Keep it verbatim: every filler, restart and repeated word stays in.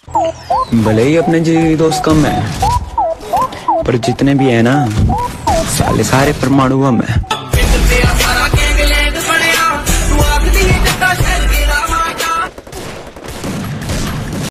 भले ही अपने जी दोस्त कम है, पर जितने भी है ना, साले सारे परमाणु हम है।